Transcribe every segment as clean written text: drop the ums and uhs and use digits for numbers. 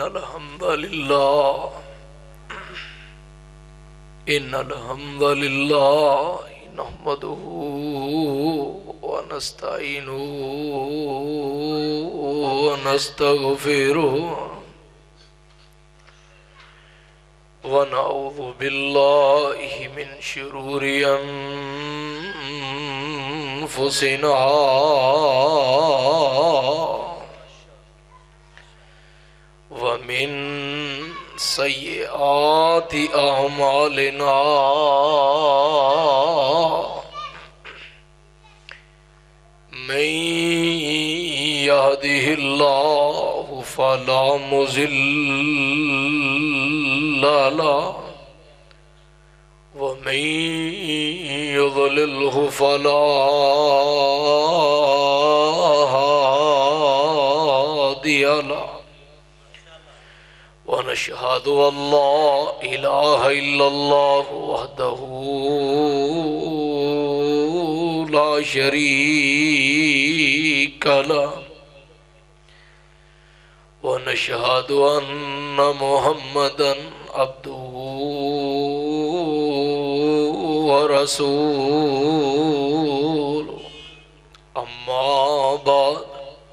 الحمد لله إن الحمد لله نحمده ونستعينه ونستغفره ونعوذ بالله من شرور أنفسنا ومن سيئات أعمالنا من يهده الله فلا مضل له ومن يضلله فلا هادي له ونشهد أن لا إله إلا الله وحده لا شريك له ونشهد أن محمدا عبده ورسوله أما بعد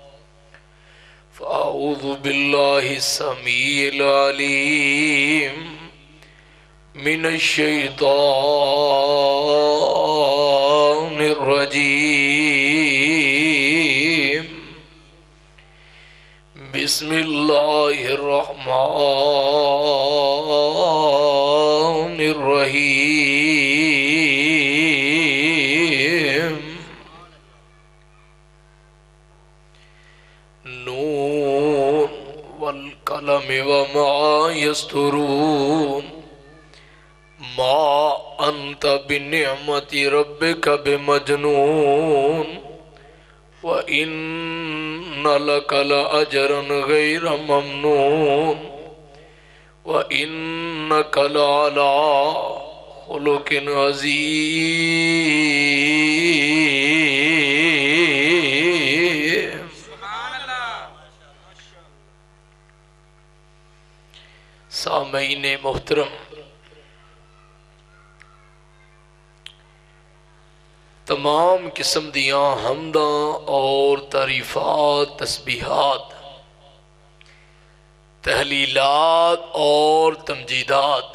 فأعوذ بالله السميع العليم من الشيطان الرجيم بسم الله الرحمن الرحيم نون والقلم وما يسطرون ما أنت بنعمة ربك بمجنون وإن لك لأجرا غير ممنون وإنك لعلى خلق عظيم. سامعین محترم، تمام قسم دیاں حمداں اور تعریفات، تسبیحات، تحلیلات اور تمجیدات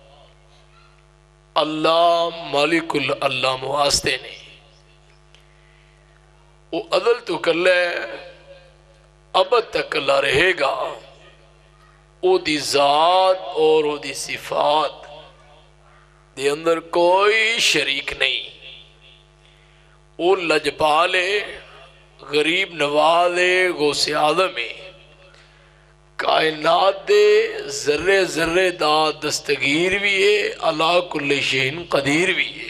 اللہ مالک اللہ واسطے نے وہ عدل تو کر لے ابد تک اللہ رہے گا. او دی ذات اور او دی صفات دے اندر کوئی شریک نہیں. او لجپالے، غریب نوازے، غوث اعظم ہے، کائنات دے ذرے ذرے دا دستگیر بھی ہے، علا کل شیء قدیر بھی ہے.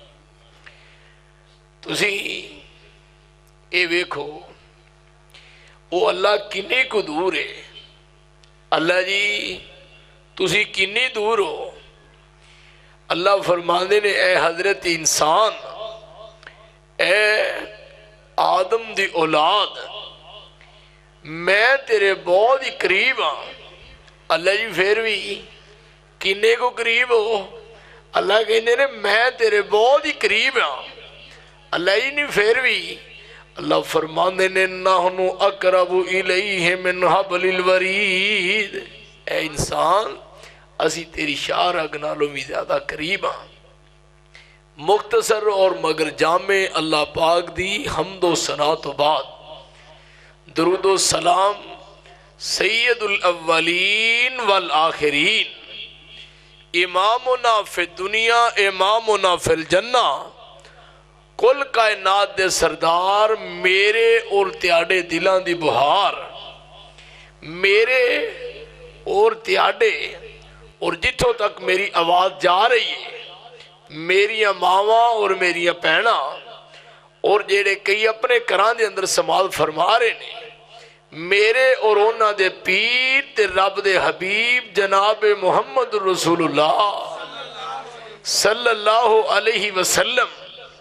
تسی اے ویکھو او اللہ کنے کو دور ہے. اللہ جی تسی کنی دور ہو. اللہ فرماندے نے اے حضرت انسان، اے آدم دی اولاد، میں تیرے بہت ہی قریب ہاں. اللہ جی پھر بھی کنے کو قریب ہو؟ اللہ کہندے نے میں تیرے بہت ہی قریب ہاں. اللہ جی نہیں پھر بھی اللہ فرماندے نے نحنو اقرب الیہ من حبل الورید. اے انسان اسی تیری شاہ رگ نالوں بھی زیادہ قریب ہاں. مختصر اور مگر جامع اللہ پاک دی حمد و ثنا تو بعد درود و سلام سید الاولین والآخرین، امامنا فی الدنیا امامنا فی الجنہ، کل کائنات دے سردار، میرے اور تیاڑے دلان دی بہار، میرے اور تیاڑے اور جتھوں تک میری آواز جا رہی ہے، میریاں ماواں اور میریاں پہنا اور جیڑے کئی اپنے کران دے اندر سمال فرما رہے نے، میرے اور اونا دے پیر تے رب دے حبیب جناب محمد رسول اللہ صلی اللہ علیہ وسلم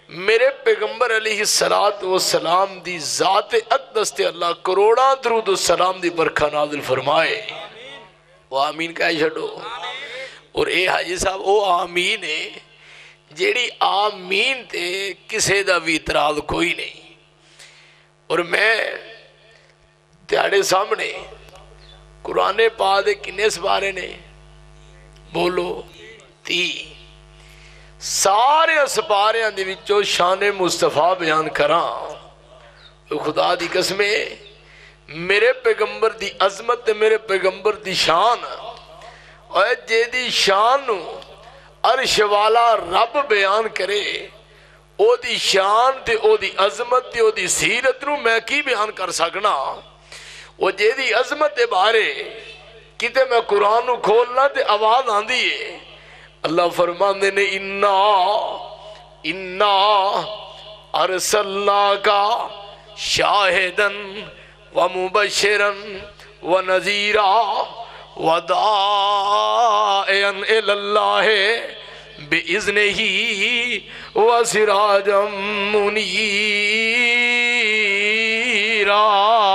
میرے پیغمبر علیہ السلام دی ذات اقدس تے اللہ کروڑاں درود و سلام دی برکھا نازل فرمائے. وہ آمین کہہ چھڑو. اور اے حاجی صاحب او آمین ہے جیڑی آمین تے کسے دا بھی اعتراض کوئی نہیں. اور میں تیاڑے سامنے قرآن پاک دے کنے سپارے نے بولو 30 سارے سپاریاں دے وچوں شان مصطفیٰ بیان کراں. خدا دی قسمے میرے پیغمبر دی عظمت تے میرے پیغمبر دی شان اور جے دی شان نو عرش والا رب بیان کرے او دی شان تے او دی عظمت تے او دی سیرت نو میں کی بیان کر سکنا. وہ جے دی عظمت دے بارے کتے میں قرآن نو کھولنا تے آواز آن دیئے. اللہ فرماندے نے انا ارسلناکا شاہدن ومبشرا ونذیرا وداعیا الی اللہ بِإِذْنِهِ وَسِرَاجًا مُنِيرًا.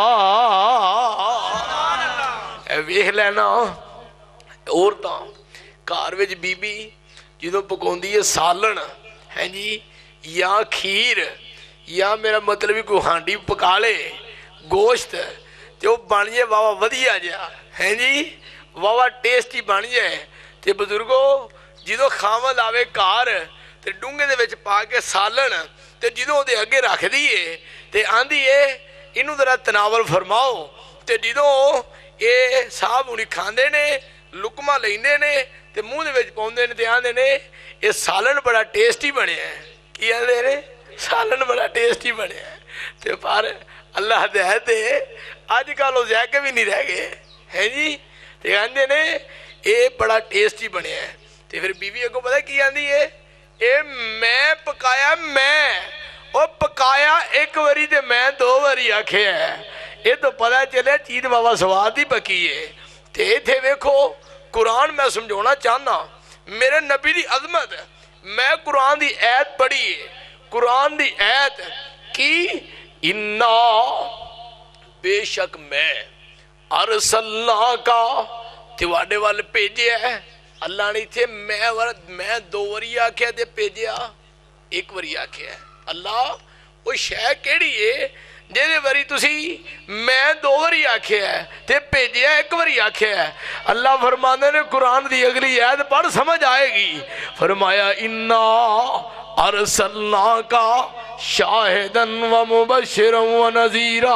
ویکھ لینا عورتاں گھر وچ بی بی جدوں پکاوندی ہے سالن ہے جی یا کھیر یا میرا مطلب کوئی ہانڈی پکا لے گوشت تے وہ بن جائے واہ ودیا جا ہے جی واہ ٹیسٹی بن جائے تے بزرگو جدو خامد آوے کار تے ڈونگے دے وچ پا کے سالن تے جدو دے اگے رکھ دیئے تے آن دیئے انہوں ذرا تناول فرماؤ تے جدو اے صاحب انہی کھاندے نے لکمہ لیندے نے تے منہ دے وچ پوندے نے تے آندے نے اے سالن بڑا ٹیسٹی بنے ہیں. کی آندے نے سالن بڑا ٹیسٹی بنے ہیں. تے پر اللہ دے آج کل ہو جائے کے بھی نہیں رہ گئے ہیں جی تے آندے نے اے بڑا ٹیسٹی بنے ہیں. تے پھر بیوی کو پتہ کی آندی ہے اے میں پکایا میں او پکایا ایک وری تے میں 2 وری آکھے ہے. یہ تو پتہ چلے چیز بابا سواد ہی پکی ہے. تے تھے ویکھو قرآن میں سمجھونا چاہنا میرے نبی دی عظمت میں قرآن دی آیت پڑھی ہے. قرآن دی آیت کی انا بے شک میں ارسلنا کا تیواڈے والے پیجے ہے. اللہ نے تھے میں 2 وری آکھیا تے پیجیا 1 وری آکھیا ہے. اللہ وہ شے کیڑی ہے جیدے وری تسی میں 2 وری آکھیا ہے تے پیجیا 1 وری آکھیا ہے. اللہ فرمانے نے قرآن دی اگلی آیت پڑھ سمجھ آئے گی. فرمایا انا ارسلناکا شاہدن ومبشرا ونذیرا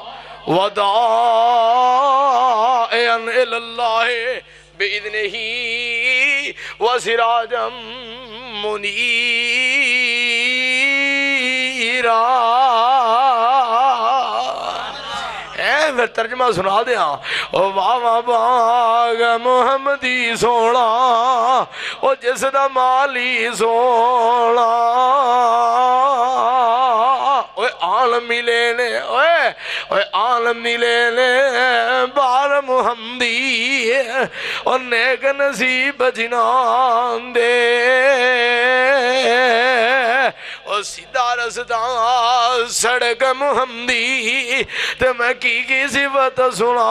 وداعیا الی اللہ بِإِذْنِهِ وَسِرَاجًا مُنِيرًا. میں ترجمہ سنا دیا واہ باغ محمدی سونا او جس دا مالی سونا اوے عالم ملے نے اوے عالم ملے نے بار محمدی اور نیک نصیب جنان دے اور سیدھا رسدہ سڑک محمدی تے میں کی صفت سنا.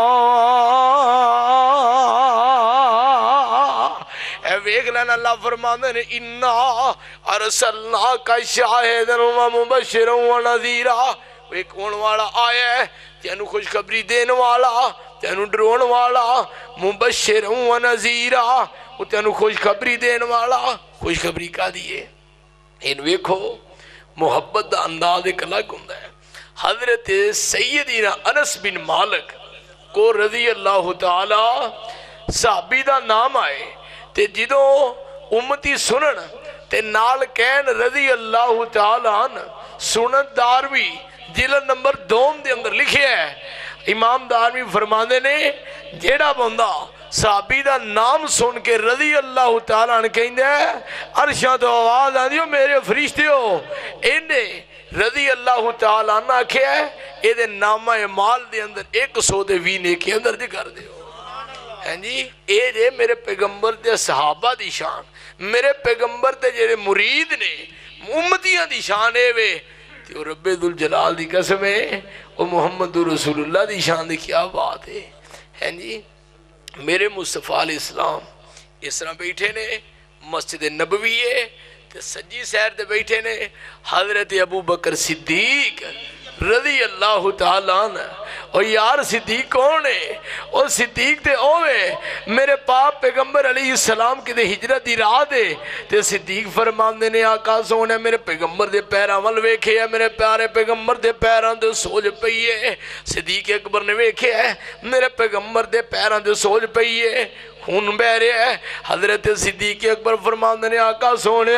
اے ویکھ لینا اللہ فرماندے نے انا ارسلناکا شاہدن ومبشرا ونذیرا. ایک کون والا آیا ہے تینو خوشخبری دین والا تینو ڈرون والا مبشر و نذیرا وہ تینو خوشخبری دین والا خوشخبری کا دیئے. ان ویکھو محبت دا انداز ایک الگ ہوندہ ہے. حضرت سیدنا انس بن مالک کو رضی اللہ تعالی صحابی دا نام آئے تے جدو امتی سنن تے نال کہن رضی اللہ تعالی سنن داروی جلد نمبر 2 دے اندر لکھے ہے. امام داروی فرماندے نے جیڑا بندہ صحابی دا نام سن کے رضی اللہ تعالیٰ نے کہیں دے عرشاں تو آواز آن دیو میرے فرشتے ہو انہیں رضی اللہ تعالیٰ نے آکھے ہے اے دے نامہ مال دے اندر 120 نیکی اندر دے کر دیو. جی اے دے میرے پیغمبر دے صحابہ دی شان میرے پیغمبر دے جڑے مرید نے उम्मतियां दी शान है वे ते ओ रब्बे दुल जलाल दी कसम है ओ मुहम्मद रसूलुल्लाह दी शान दी क्या बात है जी। मेरे मुस्तफा अलैहिस्सलाम इस तरह बैठे ने मस्जिद नबवी है ते सज्जी सैर ते बैठे ने हजरत अबू बकर सिद्दीक रज़ी अल्लाह तआला अन्हु। और यार सिद्दीक कौन है? और सिद्दीक ते ओवे मेरे पाप पैगंबर अलैहिस्सलाम की हिजरत दी रात है ते सिद्दीक फरमांदे ने आका सोने मेरे पैगंबर दे पैरां वल वेखे है, मेरे प्यारे पैगंबर दे पैरां दे सोज पई है। सिद्दीक अकबर ने वेखे है मेरे पैगंबर दे पैरां दे सोज पई है, खून बह रहा है। हजरत सिद्दीक अकबर फरमांदे ने आका सोने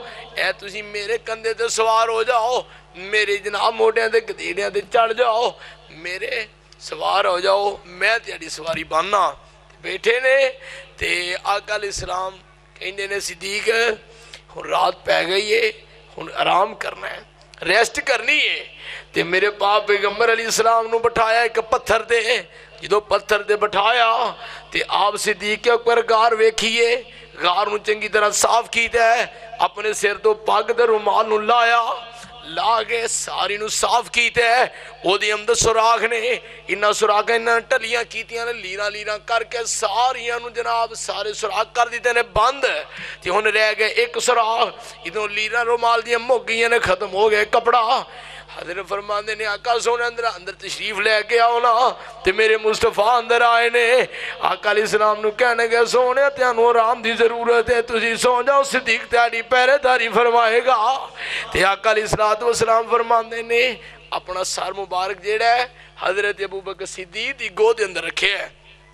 ऐ तुसी मेरे कंधे ते सवार हो जाओ, मेरे जनाब मोटियां ते गधेड़ियां ते चढ़ जाओ, मेरे सवार हो जाओ, मैं तेरी सवारी बनना। बैठे ने ते आका अलैहिस्सलाम कहंदे ने सिद्दीक हुण रात पै गई है, हुण आराम करना है, रेस्ट करनी है। ते मेरे पाप पैगंबर अलैहिस्सलाम नूं बिठाया एक पत्थर ते, जो पत्थर ते बिठाया ते आप सिद्दीक अकबर गार वेखिए, गार नूं चंगी तरह साफ कीता है, अपने सिर तो पग ते रुमाल नूं लाया, ला के सारी नूं साफ कीता है। ओदे अंदर सुराख ने, इन्ना सुराख इन्ना टलियां कीतियां ने, लीरां लीरां करके सारियां नूं जनाब सारे सुराख कर दिते ने बंद। ते हुण रह गए एक सुराख, इधरों लीरां रुमाल दियां मुक गईयां ने, खत्म हो गया कपड़ा। हज़रत फरमांदे ने आका सोने अंदर तशरीफ लैके आओ ना। ते मेरे मुस्तफा अंदर आए ने, आका अलैहिस्सलाम नूं कहने गए सोने तुहानूं आराम दी जरूरत है, तुसीं सो जाओ, सिद्दीक तुहाडी पहरेदारी फरमाएगा। ते आका अलैहिस्सलातु वस्सलाम फरमांदे ने अपना सर मुबारक जेड़ा है हज़रत अबू बकर सिद्दीक दी गोद अंदर रखे है,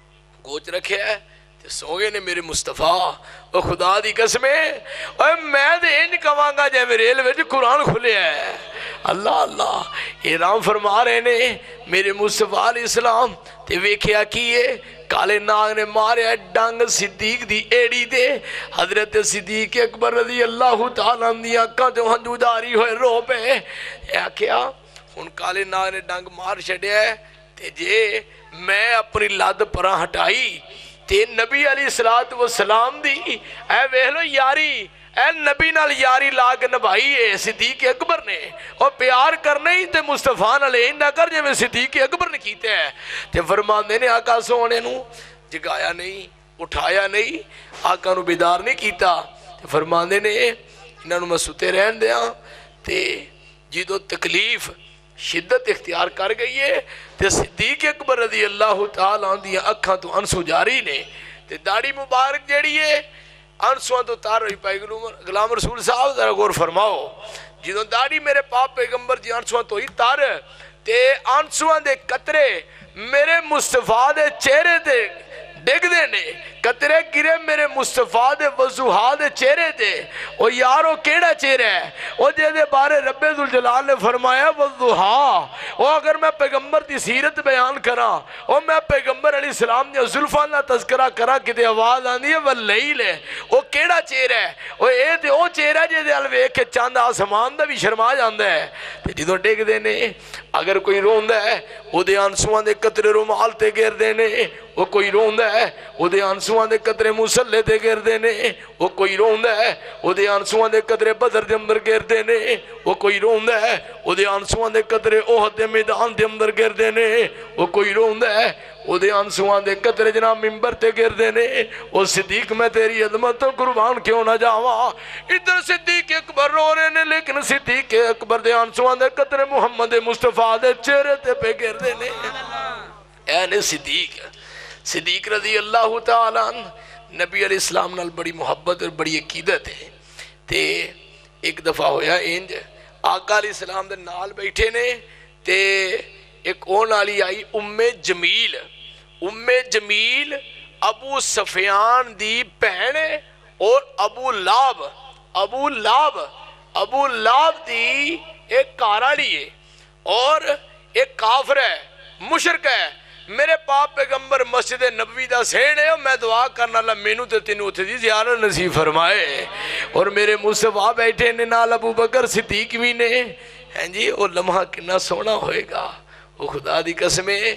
गोच रखे है ते सो गए ने मेरे मुस्तफा। ओ खुदा दी कसम ओए मैं ते इंज कवांगा जिवें रेल विच कुरान खुलिया है। अल्लाह अल्लाह ये राम फरमा रहे ने मेरे मुस्तफा अलैहिस्सलाम। ते वेख्या की है काले नाग ने मारिया डंग सिद्दीक दी एड़ी दे। हजरत सिद्दीक अकबर रज़ी अल्लाह तआला दी अखां चों हंझू जारी होए रो पे। आख्या हुण काले नाग ने डंग मार छड्या ते जे मैं अपनी लद परां हटाई ते नबी अलैहिस्सलातु वस्सलाम दी ऐ वेख लो यारी, ऐ नबी नाल यारी ला के निभाई है सिद्दीक अकबर ने। और प्यार करना ही ते मुस्तफा नाल इंदा कर जिवें सिद्दीक अकबर ने कीता है। ते फरमांदे ने आका सोने नूं जगाया नहीं, उठाया नहीं, आका नूं बेदार नहीं कीता। ते फरमांदे ने इन्हां नूं मैं सुते रहन दियां। ते जदों तकलीफ शिद्दत इख्तियार कर गई है ते सिद्दीक अकबर रज़ी अल्लाह तआला दी अखां तो अंसू जारी ने ते दाढ़ी मुबारक जेड़ी है अंसुआं तो तार रही पाई। गुलाम रसूल साहब जरा गौर फरमाओ, जो दाढ़ी मेरे पाप पैगंबर जी अंसुआं तो ही तर ते अंसुआं दे कतरे मेरे मुस्तफा दे चेहरे ते डिगदे ने, कतरे गिरे मेरे मुस्तफा दे वज़ुहा दे चेहरे ते। ओ यार ओ केड़ा चेहरा है ओ जेदे बारे रब्बे दुल जलाल ने फरमाया वज़ुहा। ओ अगर मैं पैगंबर दी सीरत बयान करा, ओ मैं पैगंबर अलैहिस्सलाम दी जुल्फां दा तज़किरा करा किते आवाज आंदी है वल्लैल है। ओ केड़ा चेहरा है ओ ए ते ओ चेहरा जेदे अल वेख के चंद आसमान दा भी शर्मा जांदा है। ते जदों डिगदे ने अगर कोई रोंदा है ओदे आंसुआं दे कतरे रुमाल ते गिरदे ने, वो कोई रोंदा है ओदे आंसुआं दे कतरे मुसल्ले ते गिरदे ने, वो कोई रोंदा है ओदे आंसुआं दे कतरे बदर दे अंदर गिरदे ने, वो कोई रोंदा है ओदे आंसुआं दे कतरे ओहद दे मैदान दे अंदर गिरदे ने, वो कोई रोंदा है ओदे आंसुआं दे कतरे जनाब मिंबर ते गिरदे ने। ओ सिद्दीक मैं तेरी अजमत तो कुर्बान क्यों ना जावा। इधर सिद्दीक अकबर रो रहे ने लेकिन सिद्दीक अकबर दे आंसुआं दे कतरे मुहम्मद मुस्तफा दे चेहरे ते पे गिरदे ने। ऐ ने सिद्दीक रज़ी अल्लाह तआला नबी अलैहिस्सलाम नाल बड़ी मुहब्बत और बड़ी अकीदत है। ते एक दफ़ा होया इंज आका अलैहिस्सलाम दे नाल बैठे ने ते एक ओन वाली आई उम्मे जमील अबू सफियान दी भैन और अबू लाब दी एक कार वाली है और एक काफर है, मुशरक है। मेरे पाप पैगंबर मस्जिद नबवी दा सेण है, मैं दुआ करना ला मैनू ते तेनू उत्थे दी ज़ियारत नसीब फरमाए। और मेरे मुस्तफा बैठे ने नाल अबू बकर सिद्दीक भी ने। हैं जी वो लम्हा कितना सोहना होएगा, वो खुदा दी कसम है।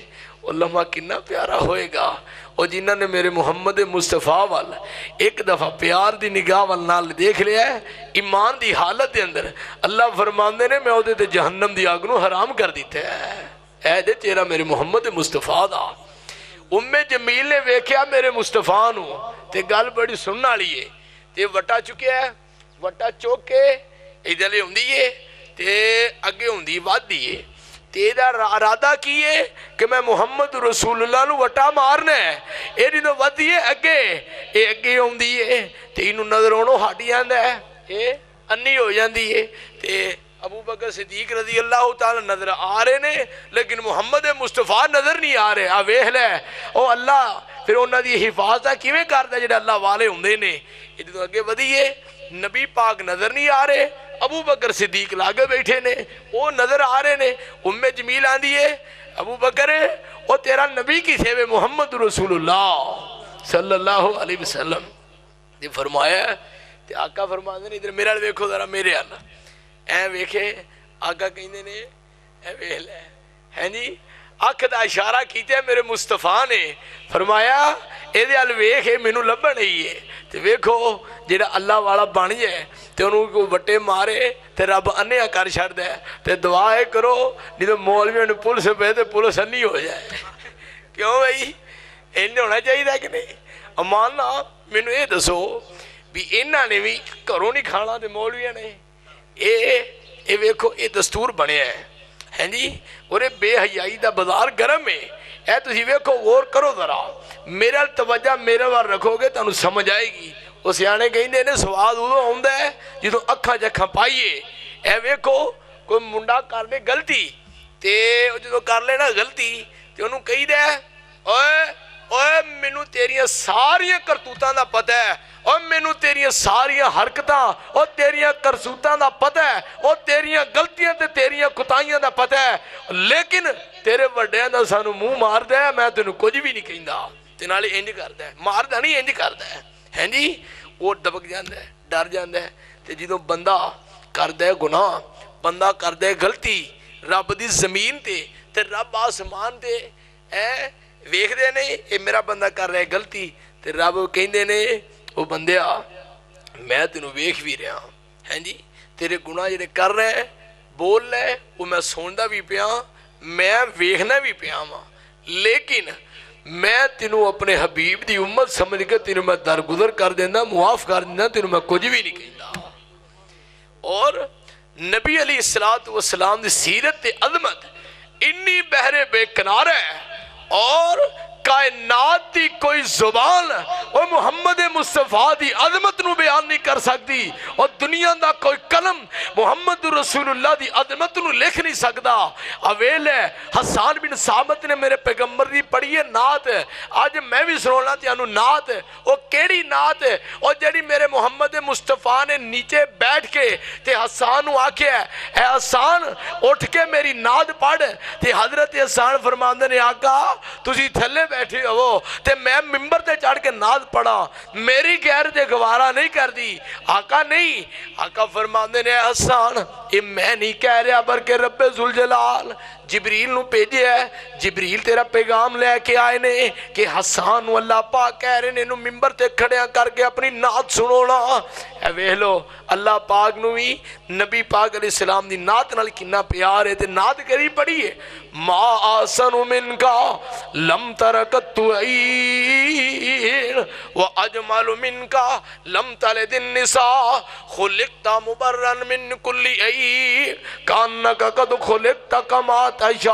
وہ لمحہ کنا پیارا ہوئے گا اور جنہ نے میرے محمد مصطفیٰ وال ایک دفعہ پیار دی نگاہ والنال دیکھ لیا ہے ایمان دی حالت دے اندر اللہ فرماندے نے میں او دے جہنم دی آگ نو حرام کر دیتے ہیں اے دے چہرہ میرے محمد مصطفیٰ دا جمیل نے ویکھیا میرے مصطفیٰ نو تے گل بڑی سننا لیے تے وٹا چکیا ہے وٹا چوک کے ادھر ہوندی ہے تے اگے ہوندی واد دیئے تیرا ارادہ کیے کہ میں محمد رسول اللہ نو وٹا مارنا ہے اے نہیں تو ودیے اگے ہوں دیئے تے انہوں نظر انہوں ہاٹی آندہ ہے اے انی ہو جاندی ہے تے ابو بکر صدیق رضی اللہ تعالی نظر آ رہے نے لیکن محمد مصطفیٰ نظر نہیں آ رہے آویہ لے او اللہ پھر انہوں دی حفاظتہ کیویں کرتا ہے جڑا اللہ والے ہوں دے نے یہ تو اگے ودیے نبی پاک نظر نہیں آ رہے ابو بکر صدیق لاگے بیٹھے نے وہ نظر آ رہے نے جمیل آن دیئے ابو بکر وہ تیرا نبی کی سیوے محمد رسول اللہ صلی اللہ علیہ وسلم یہ فرمایا ہے تے آقا فرماندے نے ادھر میرا ویکھو ذرا میرے آنا اے ویکھے آقا کہندے نے اے ویکھ لے ہیں جی اکھ دا اشارہ کیتے میرے مصطفیٰ نے فرمایا اے دے ال ویکھ مینوں لبھن ہی ہے تے ویکھو جڑا اللہ والا بن جائے تے انہوں کو وٹے مارے تے رب انیا کر چھڑ دے تے دعائے کرو نہیں تو مولویوں نے پولیس پہ تے پولیس انی ہو جائے کیوں بھائی انہیں ہونا چاہیے کہ نہیں اماننا مینوں یہ دسو بھی انہاں نے بھی گھروں نہیں کھانا تے مولویوں نے اے ویکھو یہ دستور بنے ہیں جی اور بے حیائی دا بازار گرم ہے اے تسی ویکھو غور کرو ذرا میرا توجہ میرے وار رکھو گے تانوں سمجھ آئے گی وہ سیانے کہیں نے سواد ادو ہوندہ ہے جدو اکھاں جکھاں پائیے اے ویکھو کوئی منڈا کر لے غلطی تے جدو کر لے نا غلطی تے انہوں کہی دے اوے مینوں تیریاں ساریاں کرتوتاں دا پتہ ہے اور مینوں تیریاں ساریاں حرکتاں اور تیریاں کرتوتاں دا پتہ ہے اور تیریاں غلطیاں تے تیریاں کتائیاں دا پتہ ہے لیکن تیرے وڈیاں دا سانو منہ مار دے میں تینوں کچھ بھی نہیں کہندا تے نالے انج کردا ہے ماردا نہیں انج کردا ہے جی وہ دبک جاندہ ہے ڈر جاندہ ہے تے جدوں بندہ کردے گناہ بندہ کردے غلطی رب دی زمین تے رب آسمان تے ویکھ دے نہیں اے میرا بندہ کر رہے غلطی تے رب کہندے نے وہ بندیا میں تینوں ویکھ بھی رہا ہیں جی تیرے گناہ جڑے کر رہے بول رہے وہ میں سوندا بھی پیا میں ویکھنا بھی پیا لیکن میں تینوں اپنے حبیب دی امت سمجھ کے تینوں میں درگزر کر دینا معاف کر دینا تینوں میں کچھ بھی نہیں کہتا اور نبی علیہ السلام دی سیرت تے عظمت انی بحر بے کنارہ ہے اور کائنات دی کوئی زبان اور محمد مصطفیٰ دی عظمت نو بیان نہیں کر سکتی اور دنیا دا کوئی قلم محمد رسول اللہ دی عظمت نو لکھ نہیں سکتا اویل ہے حسان بن ثابت نے میرے پیغمبر دی پڑھی ہے نعت آج میں بھی سنونا تیانو نعت وہ کیڑی نعت اور جڑی میرے محمد مصطفیٰ نے نیچے بیٹھ کے تے حسان نو آکے اے حسان اٹھ کے میری نعت پڑھ تے حضرت حسان فرماندے نے آقا تسی تھلے بیٹھے ہو تے میں ممبر تے چڑھ کے نعت پڑھا میری غیر دے گوارا نہیں کر دی آقا نہیں آقا فرماندے نے حسان یہ میں نہیں کہہ رہا بلکہ رب ذوالجلال جبریل نو بھیجے ہے جبریل تیرا پیغام لے کے آئے نے کہ حسان و اللہ پاک کہہ رہے نے انہوں ممبر تے کھڑیاں کر کے اپنی نعت سنونا اے ویلو اللہ پاک نو بھی نبی پاک علیہ السلام دی نعت نال کنا پیار ہے تے نعت کری پڑھی ہے ما آسن من کا لم ترکت عین و اجمل من کا لم تلد النساء خلقت مبرن من کل عین کانکا قد خلقت کما تشاء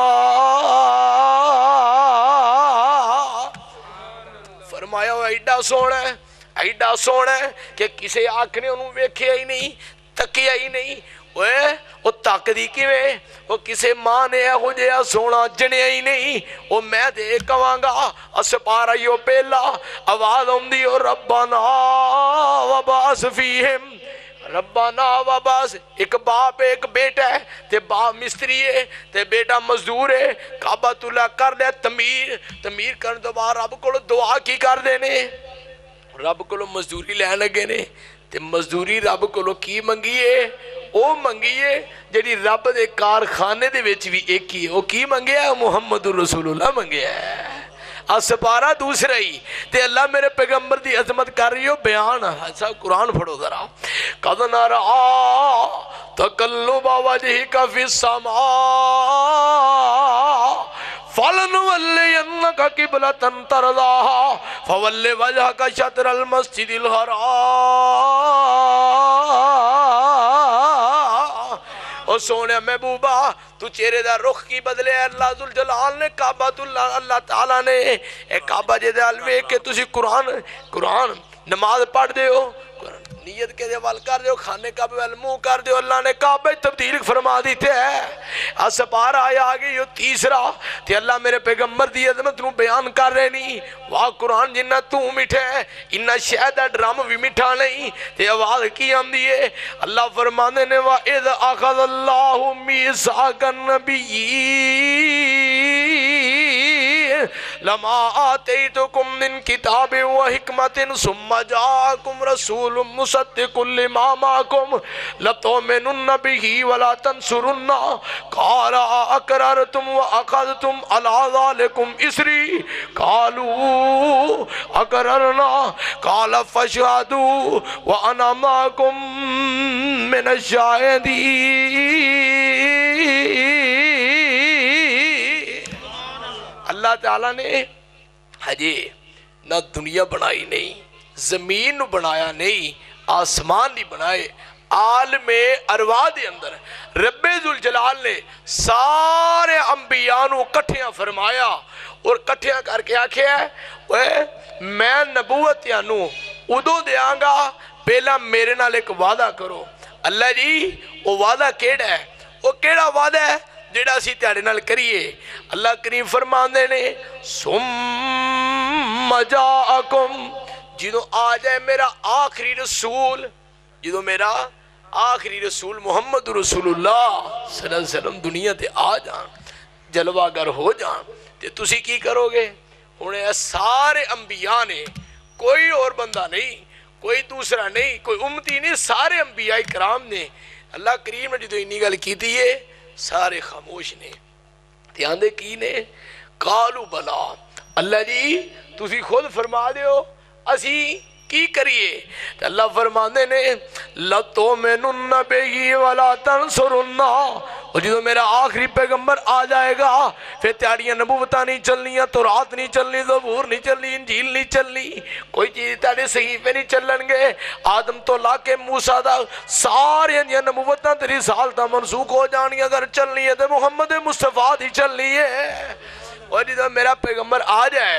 فرمایا وہ ایڈا سونا ہے کہ کسے آنکھ نے انہوں ویکھیا ہی نہیں تکیا ہی نہیں وہ تاکدی کیویں وہ کسے ماں نے ہو جیا سونا جنیا ہی نہیں وہ میں دے کواںگا اسپارا یو پہلا آواز ہوندی اور ربنا وبعث فیہم ربنا وبعث ایک باپ ایک بیٹا ہے تے باپ مستری ہے تے بیٹا مزدور ہے کعبۃ اللہ کر لے تعمیر کرن تو بعد رب کو دعا کی کر دینے رب کو مزدوری لین لگے نے تے مزدوری رب کو کی منگی ہے وہ منگیے جڑی رب دے کارخانے دے وچ بھی ایک ہی ہے. وہ کی منگیا؟ محمد رسول اللہ منگیا ہے. سپارہ دوسرا ہی تے اللہ میرے پیغمبر دی عظمت کر رہی ہو بیان. ایسا قرآن پڑھو ذرا. قَدْ نَرَىٰ تَقَلُّبَ وَجْهِكَ فِي السَّمَاءِ فَلَنُوَلِّيَنَّكَ قِبْلَةً تَرْضَاهَا فَوَلِّ وَجْهَكَ شَطْرَ الْمَسْجِدِ الْحَرَامِ. او سونے محبوبہ تو چہرے دا رخ کی بدلے. اللہ ذوالجلال نے کعبہ اللہ تعالیٰ نے کعبہ جے دے الوے کہ تسی قرآن نماز پڑھ دے ہو, نیت کے دے وال کر دے ہو, کھانے کا بھی منہ کر دے ہو. اللہ نے کعبہ تبدیل فرما دیتے ہیں. سپارہ آیا آگے یہ تیسرا تے اللہ میرے پیغمبر دی عظمت نو بیان کر رہے نہیں. واہ قرآن جنہ تو میٹھے ہے انہ شہدہ ڈرام بھی میٹھا نہیں. تے آواز کی ہم دیئے اللہ فرمانے نے وَإِذْ أَخَذَ اللَّهُ مِيثَاقَ النَّبِيِّينَ لَمَا آتَيْتُكُم مِّن كِتَابٍ وَحِكْمَةٍ ثُمَّ جَاءَكُمْ رَسُولٌ مُصَدِّقٌ لِّمَا مَعَكُمْ لَتُؤْمِنُنَّ بِهِ وَلَا تَنصُرُنَّهُ قَالَ أَأَقْرَرْتُمْ وَأَخَذْتُمْ عَلَىٰ ذَٰلِكُمْ إِصْرِي قَالُوا أَقْرَرْنَا قَالَ فَاشْهَدُوا وَأَنَا مَعَكُمْ مِنَ الشَّاهِدِينَ. اللہ تعالیٰ نے حجی نہ دنیا بنائی نہیں, زمین نو بنایا نہیں, آسمان نہیں بنائے. عالم ارواح دے اندر رب ذوالجلال نے سارے انبیاء نو کٹھیاں فرمایا اور کٹھیاں کر کے آکھیا ہے میں نبوت یانو ادو دیاں گا پہلا میرے نال ایک وعدہ کرو. اللہ جی وہ وعدہ کیڑا ہے؟ وہ کیڑا وعدہ ہے جیڑا سی تیارے نال کریے؟ اللہ کریم فرماندے نے ثم جاءکم جدو آ جائے میرا آخری رسول, جدو میرا آخری رسول محمد رسول اللہ صلی اللہ علیہ وسلم دنیا تے آ جان, جلوہ گر ہو جان, تے تسی کی کرو گے؟ انہیں سارے انبیاء نے, کوئی اور بندہ نہیں, کوئی دوسرا نہیں, کوئی امتی نہیں, سارے انبیاء کرام نے. اللہ کریم نے جدو انی گل کی دیئے سارے خاموش نے. دھیان دے کی نے قالو بلا اللہ جی تسی خود فرما دے ہو اسی کی کریے؟ اللہ فرمانے نے لَتُؤْمِنُنَّ بِهِ وَلَا تَنْصُرُنَّهُ. اور جدو میرا آخری پیغمبر آ جائے گا پھر تیاریاں نبوتہ نہیں چلنی, تورات نہیں چلنی, زبور نہیں چلنی, انجیل نہیں چلنی, کوئی چیز تیارے صحیفے نہیں چلن گے. آدم تو لا کے موسیٰ دا سارے نبوتہ تیری سالتہ منسوخ ہو جانی. اگر چلنی ہے تو محمد مصطفیٰ دی چلنی ہے. اور جدو میرا پیغمبر آ جائے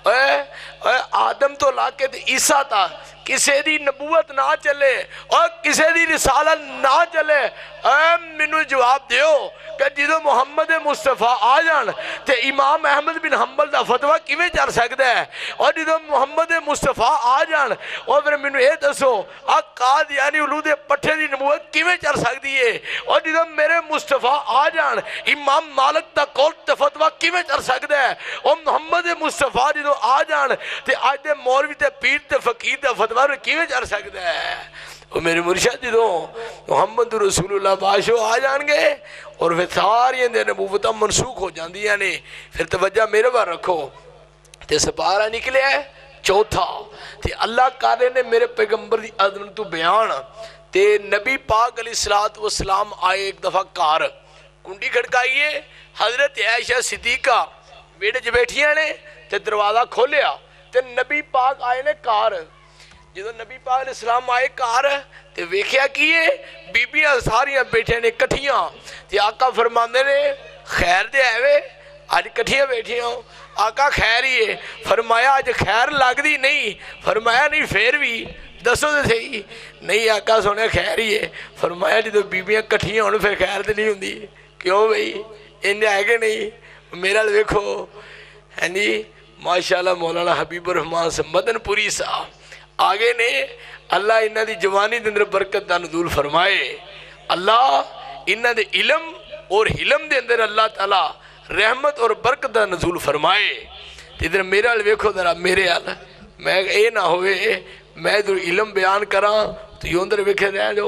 آدم تو لا کے عیسیٰ تا کسے دی نبوت نہ چلے اور کسے دی رسالت نہ چلے, منو جواب دیو کہ جدو محمد مصطفیٰ آ جان تے امام احمد بن حنبل دا فتوہ کیویں چل سکتا ہے؟ اور جدو محمد مصطفیٰ آ جان اور پھر منو یہ دسو قادیانی اولود پٹھے دی نبوت کیویں چل سکتی ہے؟ اور جدو میرے مصطفیٰ آ جان امام مالک دا قول تے فتوہ کیویں چل سکتا ہے؟ اور محمد مصطفیٰ جدو آ جان تے آج دے مولوی تے پیر تے فقیر دا فتوہ کیویں چل سکتا ہے؟ اور میرے مرشد جدو محمد رسول اللہ باشو آ جان گے اور پھر ساری اندر نبوتہ منسوخ ہو جان دیا نے. پھر توجہ میرے بار رکھو تے سپارہ نکلے ہے چوتھا تے اللہ کارے نے میرے پیغمبر دی عظمت تو بیان تے نبی پاک علیہ السلام آئے ایک دفعہ کار کنڈی کھڑکائیے. حضرت عائشہ صدیقہ بیٹے جو بیٹھیاں نے تے دروازہ کھولیا تے نبی پاک آئے نے کار. جدو نبی پاک علیہ السلام آئے کار تے ویکھیا کیے بیبیاں ساریاں بیٹھے نے کٹھیاں تے آقا فرماندے نے خیر دے آئے آج کٹھیاں بیٹھیاں ہوں. آقا خیر ہی ہے. فرمایا آج خیر لگ دی نہیں؟ فرمایا نہیں پھر بھی دسو دے صحیح. نہیں آقا سونے خیر ہی ہے. فرمایا جدو بیبیاں کٹھیاں ہونے پھر خیر دے نہیں ہوں دی. کیوں بھئی انہیں آئے گے نہیں؟ میرا دیکھو ہیں جی ماشاءاللہ مولانا حبیب الرحمن سے مدن پوری صاحب آگے نے اللہ انہاں دی جوانی دے اندر برکت دا نزول فرمائے. اللہ انہاں دے علم اور حلم دے اندر اللہ تعالیٰ رحمت اور برکت دا نزول فرمائے. ادھر میرے حال ویکھو ذرا میرے حال میں اے نہ ہوئے میں ادھر علم بیان کراں تو یہ اندر ویکھے رہ جو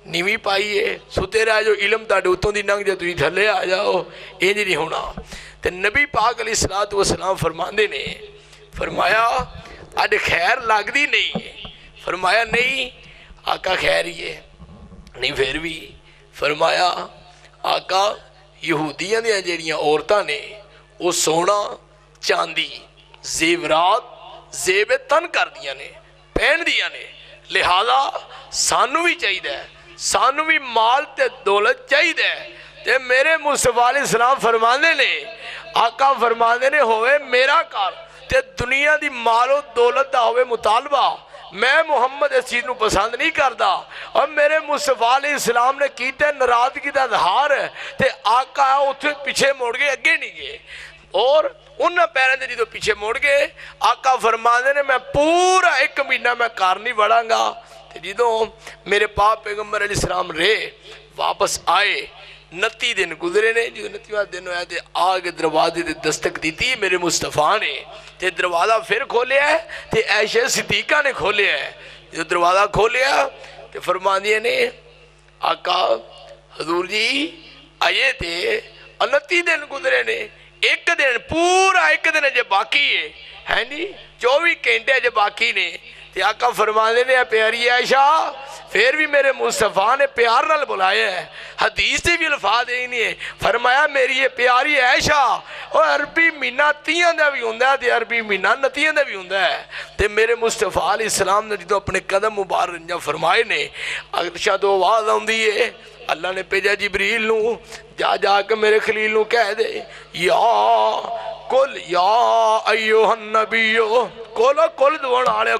نیوی پائیے ستے رہ جو علم تاڑے اتوں دی ننگ جا تھی تھلے آ جاؤ یہ نہیں ہونا تے نبی پاک علیہ السلام فرماندے نے فرمایا اج خیر لگ دی نہیں ہے فرمایا نہیں آقا خیر ہی ہے نہیں پھر بھی فرمایا آقا یہودیاں دیاں جیڑیاں عورتاں نے وہ سونا چاندی زیورات زیب تن کر دیا نے پہن دیا نے لہذا سانو بھی چاہیے سانو بھی مال تے دولت چاہیے تے میرے مصطفیٰ علیہ السلام فرمانے نے آقا فرمانے نے ہوئے میرا کار تے دنیا دی مال و دولت دا ہوئے مطالبہ میں محمد اس چیز نو پسند نہیں کردا اور میرے مصطفیٰ علیہ السلام نے کیتے ناراضگی دا اظہار تے آقا اتھے پیچھے موڑ گئے اگے نہیں گئے اور انہاں پیریں دے جدو پیچھے موڑ گئے آقا فرمانے نے میں پورا 1 مہینہ میں کار نہیں بڑھاں گا تے جدو میرے پاک پیغمبر علیہ السلام رہے واپس آئے 29 دن گزرے نے جو 29واں دن ہویا تے آگے دروازے تے دستک دیتی میرے مصطفیٰ نے تے دروازہ پھر کھولیا ہے تے عائشہ صدیقہ نے کھولیا ہے جو دروازہ کھولیا تے فرما دیا نے آقا حضور جی آئے تے 29 دن گزرے نے 1 دن پورا 1 دن جے باقی ہے نہیں 24 گھنٹے جے باقی نے تے آقا فرما دینے پیاری عائشہ پھر بھی میرے مصطفیٰ نے پیار نال بلایا ہے حدیث سے بھی الفاظ ہی نہیں ہے فرمایا میری یہ پیاری عائشہ اور عربی مہینہ 30 دا بھی ہوندہ ہے تے عربی مہینہ 29 دا بھی ہوندہ ہے تے میرے مصطفیٰ علیہ السلام نے جدو اپنے قدم مبارک رنجا فرمائے نے اگرشہ دو آواز ہوندی ہے اللہ نے پیجا جبریل نو جا کے میرے خلیل نو کہہ دے یا کل یا ایوہ النبیو کل دوان آنے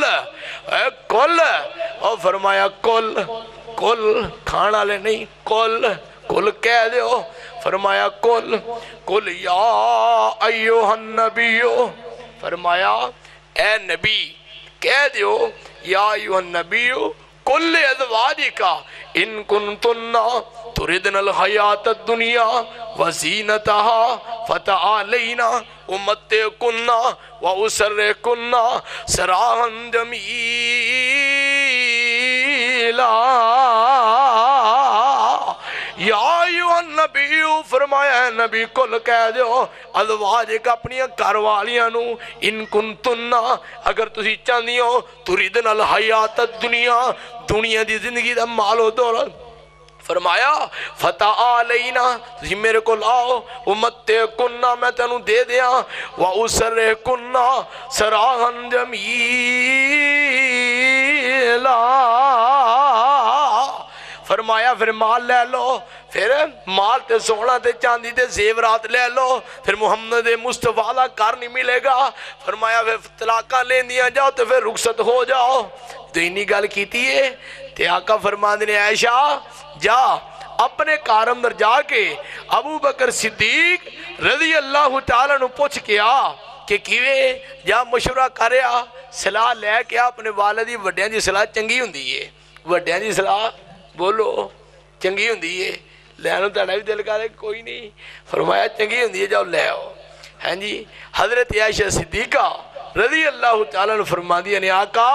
کل اور فرمایا کل کھانا لے نہیں کل کہہ دے ہو فرمایا کل یا ایوہ النبیو فرمایا اے نبی کہہ دے ہو یا ایوہ النبیو کل ازواجی کا ان کنتن تردن الحیات الدنیا وزینتها فتعالینا امتعکن واسرکن سراحا جمیلا یا ایوہ النبی فرمایا ہے نبی کل کہہ دیو ازواج کا اپنی کاروالیاں نو ان کنتن اگر تسی چاندی ہو تردن الحیات الدنیا دنیا دی زندگی دا مال و دولت فرمایا فتح آلینا تسی میرے کو لاؤ امتے کننا میں تنو دے دیا وَأُسَرِّ کننا سراحاً جمیلا فرمایا پھر مال لے لو پھر مال تے سونا تے چاندی تے زیورات لے لو پھر محمد مصطفیٰ دا کار نہیں ملے گا فرمایا پھر طلاقہ لین دیا جاؤ تو پھر رخصت ہو جاؤ تو انہی گال کیتی ہے تے آقا فرمان دینے عائشہ جا اپنے کار اندر جا کے ابو بکر صدیق رضی اللہ تعالیٰ نو پوچھ کیا کہ کیوے جا مشورہ کریا صلاح لے کے اپنے والدی وڈیاں دی صلاح چنگی ہوں دیئے وڈیاں دی صلاح بولو چنگی ہوں دیئے لینو تاڑا بھی دل کرے کوئی نہیں فرمایا چنگی ہوں دیئے جاؤ لے آؤ ہیں جی حضرت عائشہ صدیقہ رضی اللہ تعالیٰ نے فرما دیا نے آقا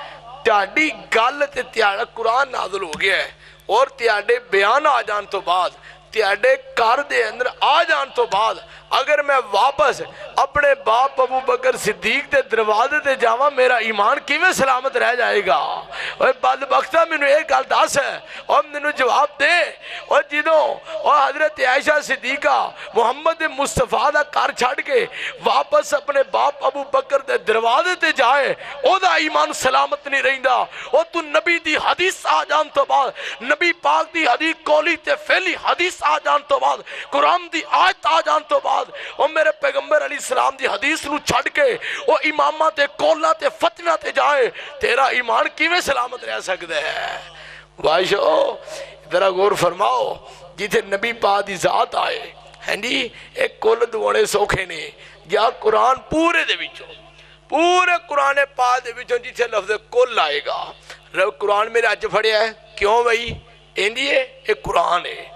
تیاڑی گل تے تیاڑا قرآن نازل ہو گیا ہے اور تیاڑے بیان آ جان تو بعد تیاڑے کار دے اندر آ جان تو بعد اگر میں واپس اپنے باپ ابو بکر صدیق دے دروازے تے جاواں میرا ایمان کیویں سلامت رہ جائے گا اور بدبختہ میں نے ایک گل دس ہے اور میں نے جواب دے اور جدوں اور حضرت عائشہ صدیقہ محمد مصطفیٰ دا کار چھاڑ کے واپس اپنے باپ ابو بکر دے دروازے تے جائے او دا ایمان سلامت نہیں رہندا اور تو نبی دی حدیث آ جان تو بعد نبی پاک دی حدیث قولی تے فعلی حدیث آ جان تو بعد قرآن دی آیت آ جان تو بعد اور میرے پیغمبر علیہ السلام دی حدیث نو چھڑ کے وہ امامہ تے قولہ تے فتوہ تے جائے تیرا ایمان کیویں سلامت رہ سکتے ہیں بھائیو ذرا غور فرماؤ جیتے نبی پاک دی ذات آئے ہیں جی ایک کل دوڑے سوکھے نے یا قرآن پورے دے وچوں پورے قرآن پاک دے وچوں جیتے لفظ کل آئے گا قرآن میرے اج پڑھیا ہے کیوں بھائی اندیے ایک قرآن ہے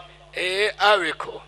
اے ویکھو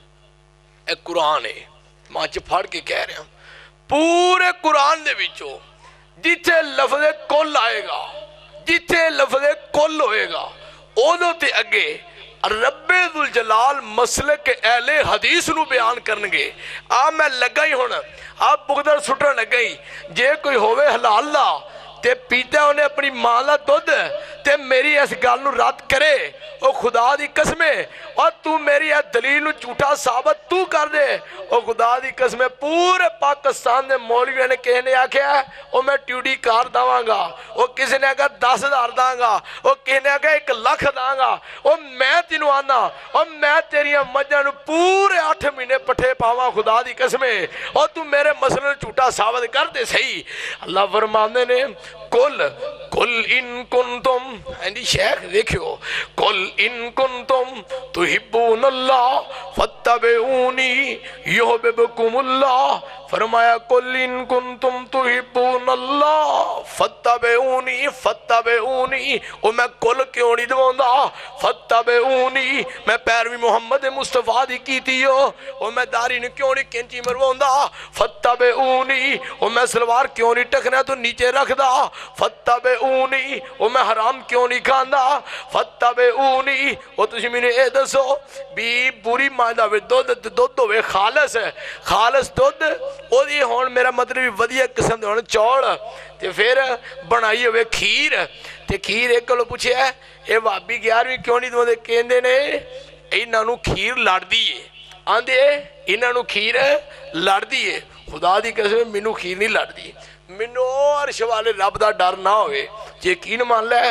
اے قرآن ہے ماں پڑھ کے کہہ رہے ہیں پورے قرآن دے وچوں جتھے لفظ کل آئے گا جتھے لفظ کل ہوئے گا ادو تے اگے رب ذل جلال مسلک اہل حدیث نو بیان کرنگے. میں لگا ہی ہونا بغدر سٹن لگا ہی جے کوئی ہوئے حلال دا تے پیتا انہیں اپنی مالا دودھ تے میری اس گال نو رد کرے او خدا دی قسمیں اور تو میری اس دلیل نو جھوٹا ثابت تو کر دے او خدا دی قسمیں پورے پاکستان دے مولوی نے کہنے آکھیا ہے او میں ٹیوڈی کار داواں گا او کسی نے کہا 10,000 داں گا او کسی نے کہا 1 لاکھ داں گا او میں تینوں آنا او میں تیری مجھے نو پورے 8 مہینے پٹھے پاواں خدا دی قسمیں او تو میرے مسئلے نو جھوٹا ثابت کر دے صحیح. اللہ فرمانے نے کل ان کنتم شیخ دیکھو کل ان کنتم تحبون اللہ فاتبعونی یحببکم اللہ. فرمایا کل ان کنتم تحبون اللہ فاتبعونی فاتبعونی او میں کل کیوں نہیں دواؤں فاتبعونی میں پیروی محمد مصطفیٰ دی کیتی ہو او میں داری نے کیوں نہیں کینچی مرواؤں فاتبعونی او میں سلوار کیوں نہیں ٹکنا تو نیچے رکھ دا فتبعونی او میں حرام کیوں نہیں کھاندا فتبعونی او تسی میں نے اے دسو بھی بری مائدہ وے دودھ ہوئے خالص ہے خالص دودھ او دی ہون میرا مطلب ودیا قسم دے ہون چوڑ تے پھر بنائی ہوئے کھیر تے کھیر ایک کلو پوچھے ہے اے وابی 11ویں کیوں نہیں دو دے کہندے نے انہاں نو کھیر لڑ دیئے آندے انہاں نو کھیر لڑ دیئے خدا دی قسم مینوں کھیر نہیں لڑ دی منو عرش والے رب دا ڈر نہ ہوئے یقین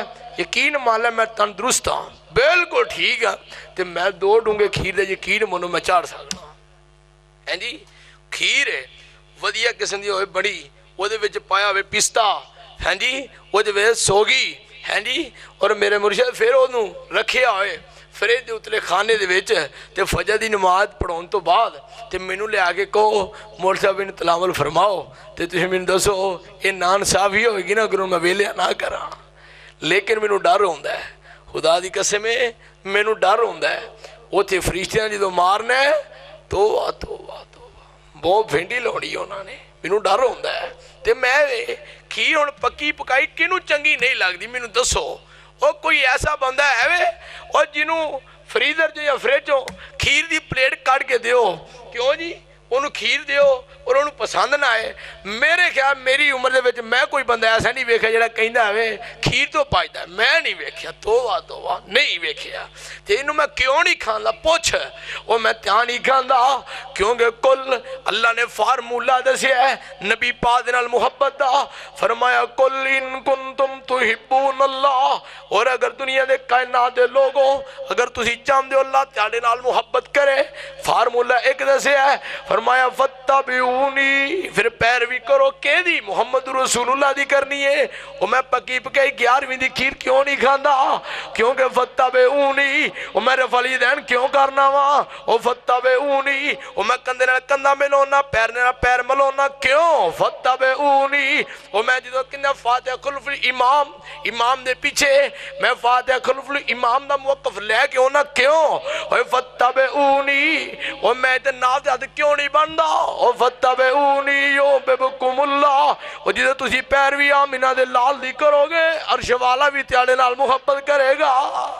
مان لے میں تندرست ہاں بالکل ٹھیک ہے تے میں 2 ڈونگے کھیر دے یقین منو میں چاڑ سکتا ہیں جی کھیر ہے ودیا قسم دی ہوئے بڑی وہ دے وچ پایا ہوئے پستا ہیں جی وہ دے وچ سوگی ہیں جی اور میرے مرشد پھر انہوں رکھیا ہوئے فریج دے اتلے خانے دے ویچ تے فجر دی نماز پڑھون تو بعد تے مینوں لے آگے کہو مول صاحب ان تلاول فرماؤ تے تجھے میں دسو یہ نان صاحب ہی ہوئے گی نا اگر میں ویلیا نہ کرا لیکن مینوں ڈر ہوندا ہے خدا دی قسم مینوں ڈر ہوندا ہے وہ تے فرشتیاں جدوں مارنا ہے توبہ بہت بھینڈی لوڑی انہوں نے مینوں ڈر ہوندا ہے تے میں کھیر ہن پکی پکائی کینوں چنگی نہیں لگدی مینوں دسو اور کوئی ایسا بندہ ہے وے اور جنہوں فریزر جو یا فریجوں کھیر دی پلیٹ کٹ کے دیو کیوں جی انہوں کھیر دیو اور انہوں پسند نہ آئے میرے خیال میری عمر دے وچ میں کوئی بندہ ایسا نہیں ویکھیا جڑا کہندا ہے کھیر تو پاجدا ہے میں نہیں ویکھیا توبہ نہیں ویکھیا تے انہوں میں کیوں نہیں کھاندا پوچھ اور میں تیاں نہیں کھاندا کیونکہ کل اللہ نے فارمولہ دسیا ہے نبی پاک دے نال محبت دا فرمایا کل ان کنتم تحبون اللہ اور اگر دنیا دے کائنات دے لوگوں اگر تسی چاہندے ہو اللہ تہاڈے نال محبت کرے فارمولہ ایک دسیا ہے فرمایا فتبعونی پھر پیروی کرو کہ دی محمد رسول اللہ دی کرنی ہے اور میں پکی پکائی 11ویں دی کھیر کیوں نہیں کھاندا کیونکہ فتبعونی اور میں رفلی دین کیوں کرنا وا اور فتبعونی اور میں کندے نال کندہ ملونا پیر نال پیر ملونا کیوں فتبعونی اور میں جدو کندہ فاتحہ خلف امام دے پیچھے میں فاتحہ خلف امام دا موقف لے کے ہونا کیوں اور فتبعونی اور میں تے ناف دے کیوں نہیں بندا اور فتبعونی یحببکم اللہ اور جدو تسی پیروی آمینہ دے لال دی کرو گے عرش والا بھی تیاڑے نال محبت کرے گا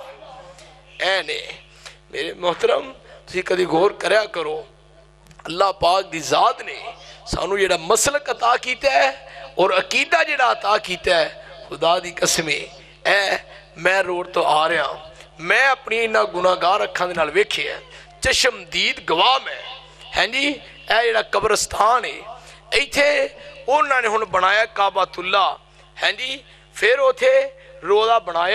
اے نے میرے محترم تسی کدی غور کریا کرو اللہ پاک دی ذات نے سانو جڑا مسلک عطا کیتا ہے اور عقیدہ جڑا عطا کیتا ہے خدا دی قسمیں اے میں روڈ تو آ رہا ہوں میں اپنی انہاں گناہگار اکھاں دے نال ویکھیا چشم دید گواہ میں ہیں جی اے جڑا قبرستان ہے ایتھے انہوں نے ہن بنایا کعبۃ اللہ ہیں جی پھر اوتھے روضہ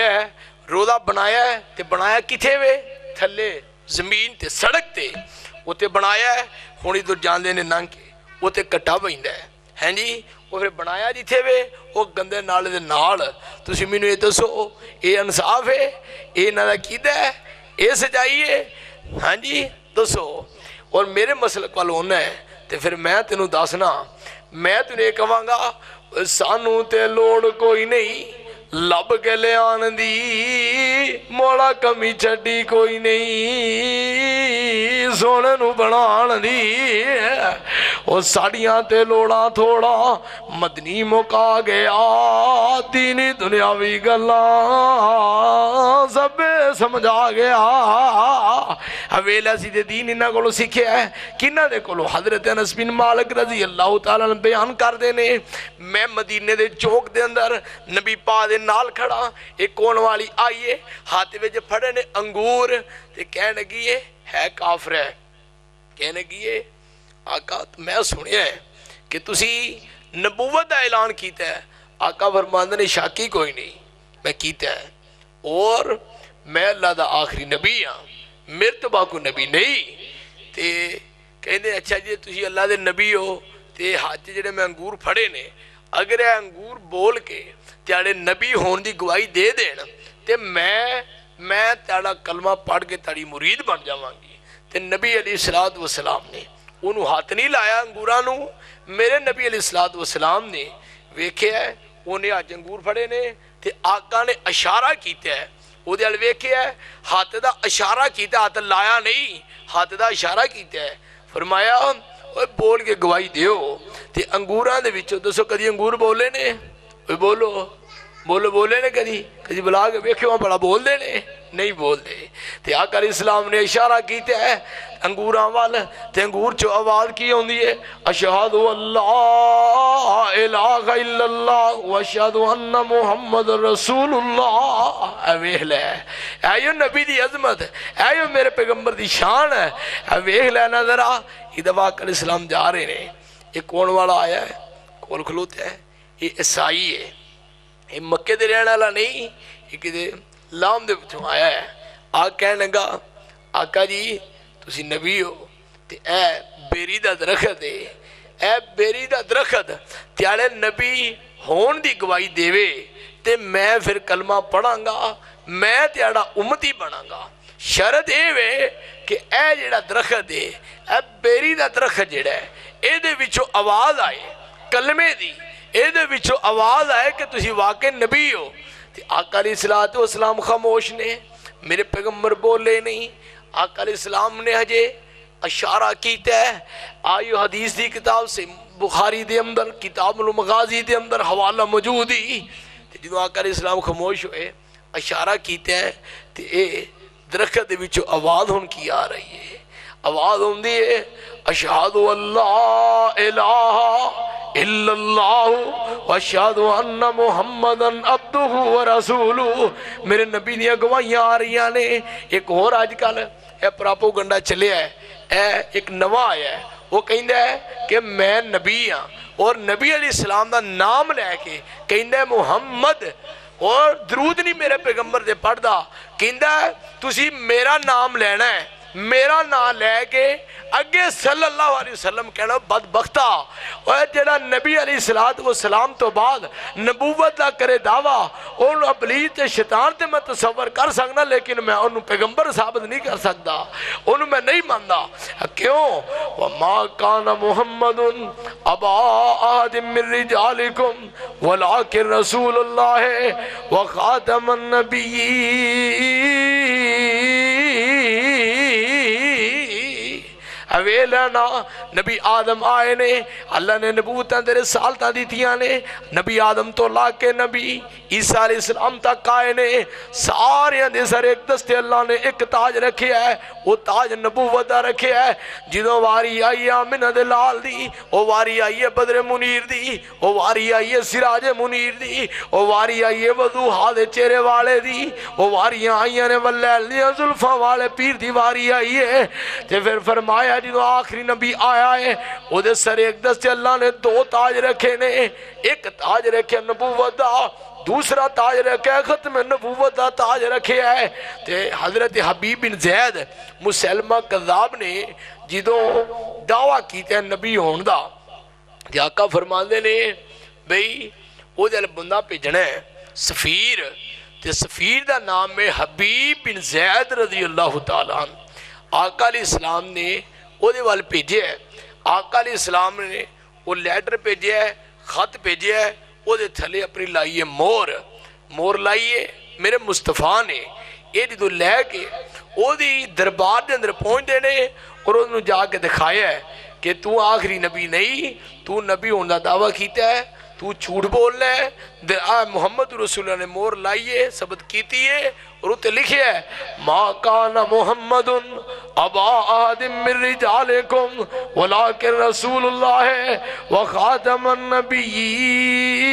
بنایا ہے تے بنایا کتھے وے تھلے زمین تے سڑک تے اوتے بنایا ہے ہونی تو جاندے نے ننگ کے اوتے کٹا ویندا ہے ہیں جی وہ پھر بنایا جتھے وے وہ گندے نالے دے نال تسی مینوں یہ دسو اے انصاف ہے اے انہاں دا کیدا ہے اے سچائی ہے ہاں جی دسو اور میرے مسلک والوں ہونا ہے تے پھر میں تینوں دسنا میں تینوں یہ کہاں گا سانو تے لوڑ کوئی نہیں لب کے لے آن دی موڑا کمی چھڑی کوئی نہیں سونے نو بنان دی او ساڑیاں تے لوڑا تھوڑا مدنی مکا گیا دینی دنیاوی گلاں سب سمجھا گیا حویلہ سیدھے دین انہاں کو سکھے ہے کنہ دے کو حضرت انس بن مالک رضی اللہ تعالیٰ نے بیان کر دینے میں مدینے دے چوک دے اندر نبی پاک دے نال کھڑا ایک کون والی آئیے ہاتھ وچ پھڑے نے انگور تے کہنے گئے ہے کافر ہے کہنے گئے آقا میں سنیا ہے کہ تسی نبوت دا اعلان کیتا ہے آقا فرماندے نے شاکی کوئی نہیں میں کیتا ہے اور میں اللہ دا آخری نبی ہاں میرے تو باکو نبی نہیں تے کہنے اچھا جی تسی اللہ دے نبی ہو تے ہاتھ جڑے میں انگور پھڑے نے اگر اے انگور بول کے تیارے نبی ہون دی گواہی دے دین تے میں تیارا کلمہ پڑھ کے تیاری مرید بن جاواں گی تے نبی علیہ السلام نے انہوں ہاتھ نہیں لایا انگورانوں میرے نبی علیہ السلام نے ویکھے ہے انہیں آج انگور پھڑے نے تے آقا نے اشارہ کیتے ہے وہ دے ویکھے ہے ہاتھ دا اشارہ کیتے ہاتھ لایا نہیں ہاتھ دا اشارہ کیتے ہے فرمایا بول کے گواہی دیو تے انگوراں دے وچوں دسو کدی انگور بولے نے بولے نے کدی بلا کے ویکھے وہاں بڑا بول دے نے نہیں بول دے تے آقا علیہ السلام نے اشارہ کیتے ہے انگوراں وال تے انگور چو آواز کی ہوندی ہے اشہد اللہ الہ الا اللہ واشہد ان محمد رسول اللہ اے ویکھ لے اے نبی دی عظمت اے میرے پیغمبر دی شان ہے اے ویکھ لے نا ذرا ادھر آقا علیہ السلام جا رہے نے ایک کون والا آیا ہے کول کھلوتا ہے یہ عیسائی ہے یہ مکے دے رہنے والا نہیں یہ کدے لام دے پچھوں آیا ہے آقا کہنے لگا آقا جی تسی نبی ہو تے اے بیری دا درخت ہے اے بیری دا درخت تیارے نبی ہون دی گواہی دیوے تے میں پھر کلمہ پڑھاں گا میں تیارا امتی بناں گا شرط اے وے کہ اے جڑا درخت ہے اے بیری دا درخت جڑا ہے اے دے وچوں آواز آئے کلمے دی اے دے وچوں آواز آئے کہ تسی واقع نبی ہو تے آقا علیہ السلام خاموش نے میرے پیغمبر بولے نہیں آقا علیہ السلام نے ہجے اشارہ کیتا ہے آئیو حدیث دی کتاب سے بخاری دے اندر کتاب المغازی دے اندر حوالہ موجود ہی جدو آقا علیہ السلام خاموش ہوئے اشارہ کیتا ہے تے اے درخت دے وچوں آواز ہون کی آ رہی ہے آواز ہون دی ہے اشہد اللہ الہ الا اللہ واشہد ان محمدن عبدہ ورسولہ میرے نبی دیا گواہیاں آ رہی ہیں ایک اور آج کل اے پراپو گنڈا چلے ہے اے ایک نواں آیا ہے وہ کہیں ہے کہ میں نبی ہاں اور نبی علیہ السلام دا نام لے کے کہیں ہے محمد اور درود نہیں میرے پیغمبر دے پڑھ دا کہیں ہے تسی میرا نام لینا ہے میرا نام لے کے اگے صلی اللہ علیہ وسلم کہنا بدبختہ اور جڑا نبی علیہ السلام تو بعد نبوت دا کرے دعویٰ انہوں ابلیس تے شیطان تے میں تصور کر سکنا لیکن میں انہوں پیغمبر ثابت نہیں کر سکتا انہوں میں نہیں ماندا کیوں وَمَا كَانَ مُحَمَّدٌ أَبَا أَحَدٍ مِّن رِجَالِكُمْ وَلَكِنْ رَسُولُ اللَّهِ وَخَاتَمَ النَّبِيِّينَ اویلانا نبی آدم آئے نے اللہ نے نبوتاں دے رسالتاں دیتیاں نے نبی آدم تو لا کے نبی عیسیٰ علیہ السلام تک آئے نے سارے دے سر ایک دستے اللہ نے ایک تاج رکھے ہے وہ تاج نبوت دا رکھے ہے جنہوں واری آئی آمنہ دے لال دی وہ واری آئی بدر منیر دی وہ واری آئی سراج منیر دی وہ واری آئی وضوحہ دے چہرے والے دی وہ واری آئی نے واللیل دی ظلفہ والے پیر دی واری آئی ہے تے پھر فرمایا جنہوں آخری نبی آیا ہے وہ دے سر ایک دستے اللہ نے دو تاج رکھے نے ایک تاج رکھے نبوت دا دوسرا تاج رکھے ختم نبوت دا تاج رکھے ہے تے حضرت حبیب بن زید مسلمہ قذاب نے جدوں دعویٰ کیتے ہیں نبی ہون دا تے آقا فرماندے نے بھئی وہ دل بندہ پہ جنے سفیر تے سفیر دا نام میں حبیب بن زید رضی اللہ تعالیٰ آقا علیہ السلام نے وہ دے وال پیجے ہے آقا علیہ السلام نے وہ لیٹر پیجے ہے خط پیجے ہے وہ دے تھلے اپنی لائیے مور لائیے میرے مصطفیٰ نے یہ جدو لے کے وہ دی دربار دے اندر پہنچ دینے اور انہوں جا کے دکھایا ہے کہ تو آخری نبی نہیں، تو نبی ہونے کا دعویٰ کیتا ہے، تو جھوٹ بولنا ہے۔ محمد رسول اللہ نے مور لائیے، ثبت کیتی ہے، اور اتنے لکھے ہے ما کان محمد ابا احد من رجالکم ولکن رسول اللہ وخاتم النبیین۔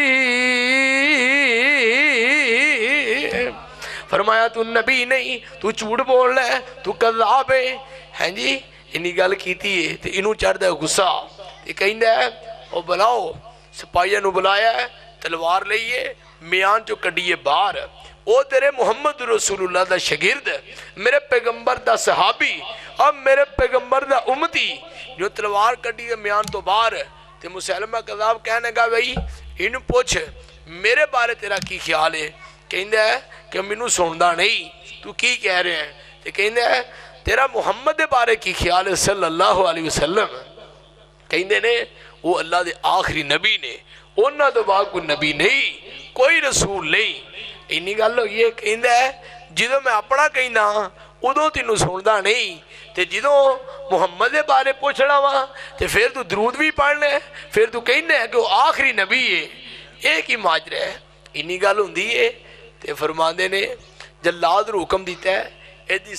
فرمایا تو نبی نہیں، تو جھوٹ بول رہا ہے، تو کذاب ہے۔ ہاں جی انہی گل کیتی ہے تو انہوں چڑھ دا غصہ، یہ کہندا ہے او بلاؤ، سپاہیاں نو بلایا ہے، تلوار لئیے، میان جو کڈیے باہر، او تیرے محمد رسول اللہ دا شگرد، میرے پیغمبر دا صحابی، اور میرے پیغمبر دا امتی جو تلوار کڈیے میان تو باہر۔ تے مسلمہ کذاب کہنے گا بھئی انہوں پوچھ میرے بارے تیرا کی خیال ہے؟ کہندہ ہے کہ منوں سوندہ نہیں، تو کی کہہ رہے ہیں؟ تے کہندہ ہے تیرا محمد بارے کی خیال ہے صلی اللہ علیہ وسلم؟ کہندے نے وہ اللہ دے آخری نبی نے، انہاں تو بعد کوئی نبی نہیں، کوئی رسول نہیں۔ انہی گل یہ کہندہ ہے جدوں میں اپنا کہنا ادوں تینوں سوندہ نہیں، تے جدوں محمد بارے پوچھنا وا تے پھر تو درود بھی پڑھنا ہے، پھر تو کہنا ہے کہ وہ آخری نبی ہے۔ ایک ہی ماجرہ ہے۔ انہی گل ہوندی ہے تے فرماندے نے جلاد نو حکم دیتا ہے ایدی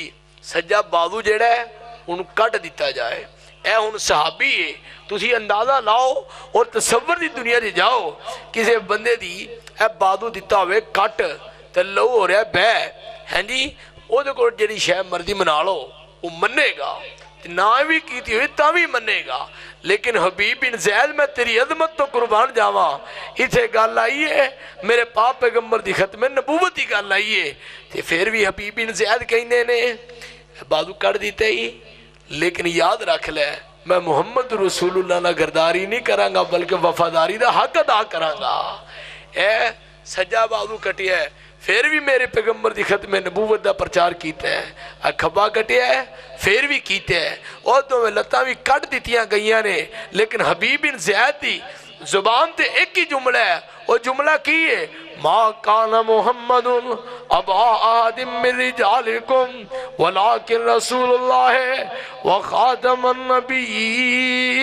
سجا بازو جڑا ہے انہوں کٹ دیتا جائے۔ اے ان صحابی ہے، تسی اندازہ لاؤ اور تصور دی دنیا دی جاؤ، کسی بندے دی اے بازو دیتا ہوئے کٹ تے لو ہو رہا ہے بے، ہیں جی او دے کو جڑی شے مرضی منا لو وہ منے گا، نہ بھی کیتی ہوئی تا بھی منے گا۔ لیکن حبیب بن زید میں تیری عظمت تو قربان جاواں، اسے گل آئی ہے میرے پاپ پیغمبر دی ختم نبوت دی گل آئی ہے، تے پھر بھی حبیب بن زید کہنے نے بازو کر دیتے ہی، لیکن یاد رکھ لے میں محمد رسول اللہ نہ گرداری نہیں کرانگا بلکہ وفاداری دا حق ادا کرانگا۔ اے سجا بازو کٹیا ہے پھر بھی میرے پیغمبر دی ختم نبوت دا پرچار کیتا ہے، کھبا کٹیا ہے پھر بھی کیتا ہے، اور تو میں لتاں بھی کٹ دیتیاں گئیاں نے، لیکن حبیب بن زید دی زبان تے ایک ہی جملہ ہے، وہ جملہ کی ہے ما کان محمد ابا احد من رجالکم ولکن رسول اللہ وخاتم النبیین۔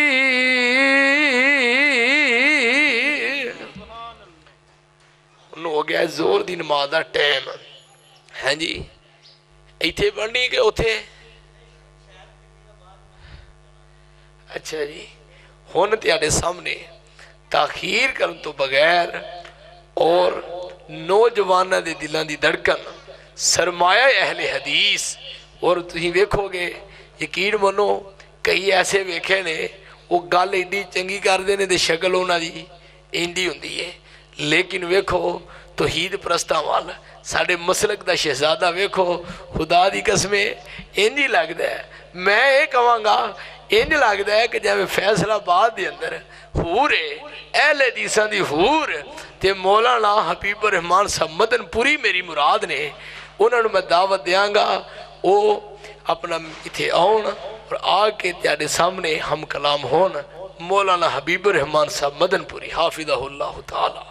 انہوں ہو گیا زور دی نماز دا ٹائم، ہیں جی ایتھے پڑھنی کہ اتھے؟ اچھا جی ہون تیارے سامنے تاخیر کرن تو بغیر اور نوجوانہ دے دلان دی دھڑکن سرمایہ اہل حدیث، اور تھی ویکھو گے یقین منو کئی ایسے ویکھے نے وہ گل ایڈی چنگی کر دینے دے شکل ہونا دی ایندی ہوندی ہے، لیکن ویکھو توحید پرستہ والا ساڑھے مسلک دا شہزادہ ویکھو خدا دی قسمیں انجی لگتا ہے۔ میں ایک آوانگا انج لگتا ہے کہ جب فیصلہ آباد دے اندر حور اہل حدیثاں دی حور تے مولانا حبیب الرحمان صاحب مدن پوری میری مراد نے، انہوں نے میں دعوت دیاں گا وہ اپنا اتھے آؤن اور آکے تیارے سامنے ہم کلام ہون۔ مولانا حبیب الرحمان صاحب مدن پوری حافظہ اللہ تعالی۔